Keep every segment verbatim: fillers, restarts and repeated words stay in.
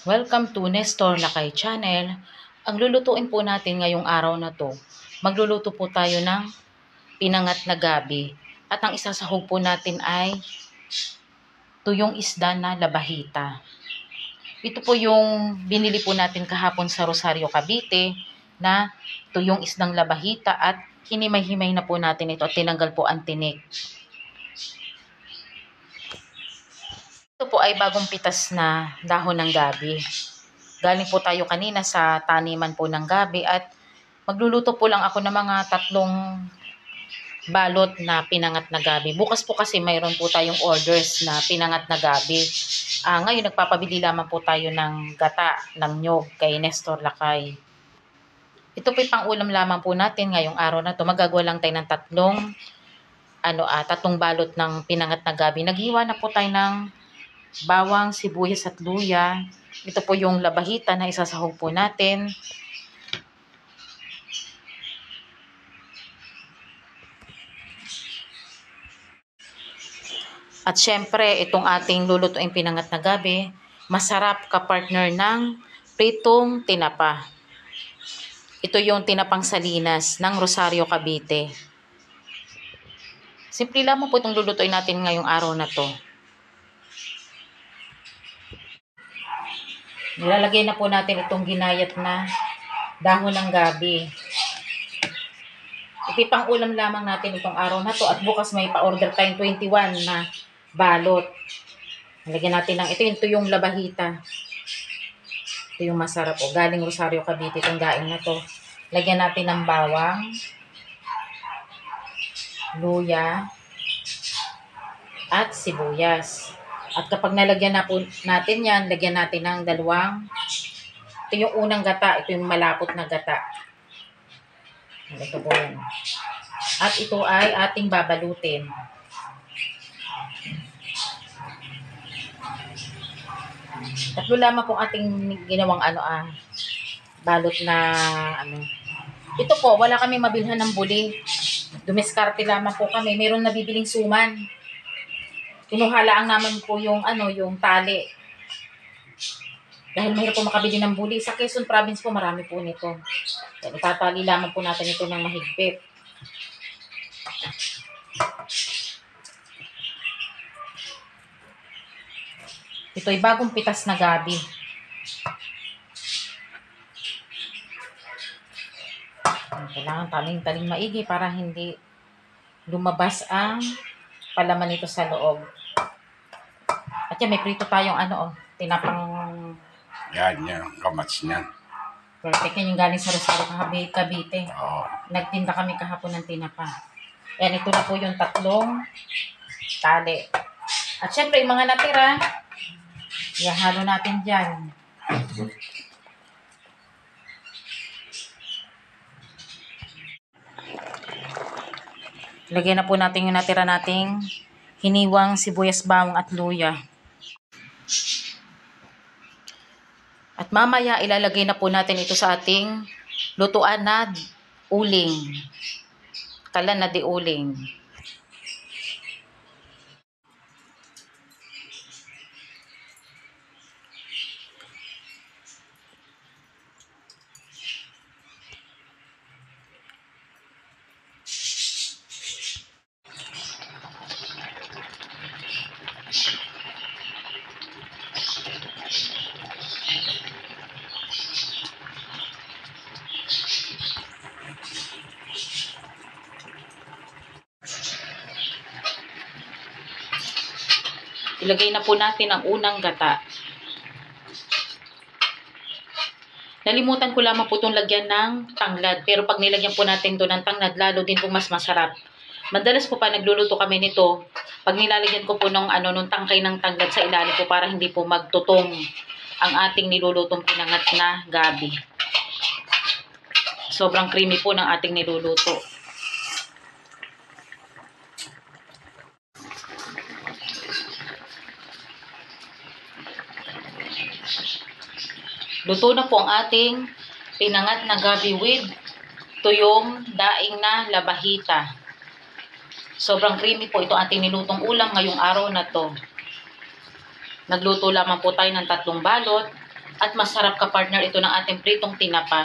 Welcome to Nestor Lakay Channel. Ang lulutuin po natin ngayong araw na to, magluluto po tayo ng pinangat na gabi. At ang isasahog po natin ay tuyong isda na labahita. Ito po yung binili po natin kahapon sa Rosario, Cavite na tuyong isdang labahita at hinimay-himay na po natin ito at tinanggal po ang tinik. Ito po ay bagong pitas na dahon ng gabi. Galing po tayo kanina sa taniman po ng gabi at magluluto po lang ako ng mga tatlong balot na pinangat na gabi. Bukas po kasi mayroon po tayong orders na pinangat na gabi. Uh, ngayon nagpapabili lamang po tayo ng gata, ng nyog kay Nestor Lakay. Ito po pang ulam lamang po natin ngayong araw na to. Magagawa lang tayo ng tatlong ano ah, tatlong balot ng pinangat na gabi. Naghiwa na po tayo ng bawang, sibuyas at luya. Ito po yung labahita na isasahog po natin. At syempre, itong ating lulutuin pinangat na gabi, masarap ka-partner ng pritong tinapa. Ito yung tinapang salinas ng Rosario, Cavite. Simple lamang po itong lulutuin natin ngayong araw na to. Nilalagay na po natin itong ginayat na dahon ng gabi. Ipipang ulam lamang natin itong araw na to at bukas may pa-order tayong twenty-one na balot. Lagyan natin ng ito, ito yung labahita. Ito yung masarap o galing Rosario, Cavite itong daing na to. Lagyan natin ng bawang, luya, at sibuyas. At kapag nalagyan na po natin yan, lagyan natin ng dalawang, ito yung unang gata, ito yung malapot na gata. Ito po yan. At ito ay ating babalutin. Tatlo lamang po ating ginawang ano ah, balot na ano. Ito po, wala kami mabilhan ng buli. Dumiskarte lamang po kami. Mayroon nabibiling suman. Kinuhalaan naman po yung ano, yung tali. Dahil mahirap po makabili ng buli. Sa Quezon Province po marami po nito. Yan, itatali lamang po natin ito ng mahigpit. Ito ay bagong pitas na gabi. Kailangan taling-taling maigi para hindi lumabas ang palaman nito sa loob. At yan, may prito tayong ano, oh, tinapang... Yan, yan, kamats niyan. Perfect yan, yung galing sa Rosario, Cavite. Oo. Nagtinda kami kahapon ng tinapa. Yan, ito na po yung tatlong tali. At syempre, yung mga natira, ihalo natin dyan. Lagyan na po natin yung natira nating hiniwang sibuyas, bawang at luya. At mamaya ilalagay na po natin ito sa ating lutuan na uling. Kalan na di uling. Ilagay na po natin ang unang gata. Nalimutan ko lamang po itong lagyan ng tanglad. Pero pag nilagyan po natin ito ng tanglad, lalo din po mas masarap. Madalas po pa nagluluto kami nito, pag nilalagyan ko po ng ano, nung tangkay ng tanglad sa ilalim po para hindi po magtutong ang ating nilulutong pinangat na gabi. Sobrang creamy po ng ating niluluto. Luto na po ang ating pinangat na gabi with tuyong daing na labahita. Sobrang creamy po ito ating nilutong ulam ngayong araw na to. Nagluto lamang po tayo ng tatlong balot. At masarap ka partner ito ng ating pritong tinapa.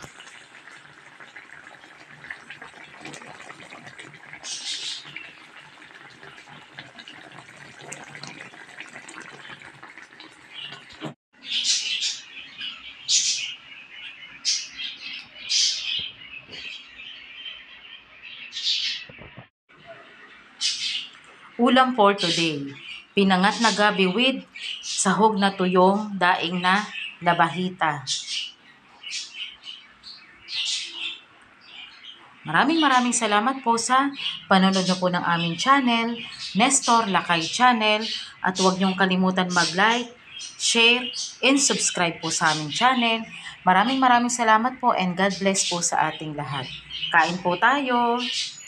Ulam for today, pinangat na gabi with sahog na tuyong daing na labahita. Maraming maraming salamat po sa panonood na po ng aming channel, Nestor Lakay Channel, at huwag niyong kalimutan mag-like, share, and subscribe po sa aming channel. Maraming maraming salamat po and God bless po sa ating lahat. Kain po tayo!